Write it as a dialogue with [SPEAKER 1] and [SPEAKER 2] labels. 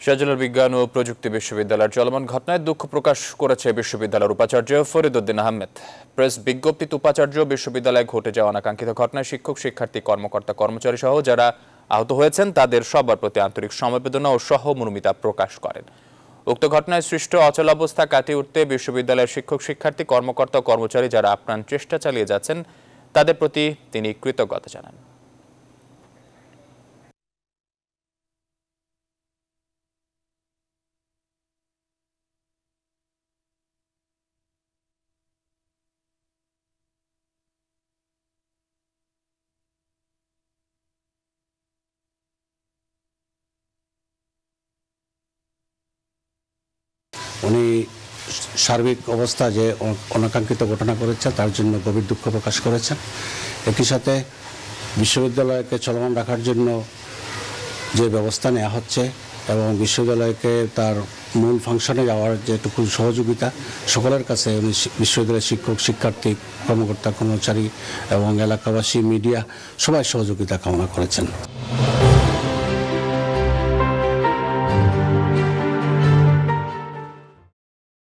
[SPEAKER 1] শাহজালাল বিজ্ঞান ও প্রযুক্তি বিশ্ববিদ্যালয়ের চলমান ঘটনায় দুঃখ প্রকাশ করেছে বিশ্ববিদ্যালয়ের উপাচার্য ফরিদউদ্দিন আহমেদ। প্রেস বিজ্ঞপ্তিতে উপাচার্য বিশ্ববিদ্যালয়ে ঘটে যাওয়া অনাকাঙ্ক্ষিত ঘটনায় শিক্ষক, শিক্ষার্থী, কর্মকর্তা, কর্মচারী সহ যারা আহত হয়েছেন তাদের সবার প্রতি আন্তরিক সমবেদনা ও সহমর্মিতা প্রকাশ করেন। উক্ত ঘটনায় সৃষ্ট অচলাবস্থা কাটিয়ে উঠতে বিশ্ববিদ্যালয়ের শিক্ষক, শিক্ষার্থী, কর্মকর্তা, কর্মচারী যারা আপ্রাণ চেষ্টা চালিয়ে যাচ্ছেন তাদের প্রতি তিনি কৃতজ্ঞতা জানান।
[SPEAKER 2] উনি সার্বিক অবস্থা যে অনাকাঙ্ক্ষিত ঘটনা করেছেন তার জন্য গভীর দুঃখ প্রকাশ করেছেন। একই সাথে বিশ্ববিদ্যালয়কে চলমান রাখার জন্য যে ব্যবস্থা নেওয়া হচ্ছে এবং বিশ্ববিদ্যালয়কে তার মূল ফাংশনে যাওয়ার যেটুকু সহযোগিতা সকলের কাছে উনি বিশ্ববিদ্যালয়ের শিক্ষক, শিক্ষার্থী, কর্মকর্তা, কর্মচারী এবং এলাকাবাসী, মিডিয়া সবাই সহযোগিতা কামনা করেছেন।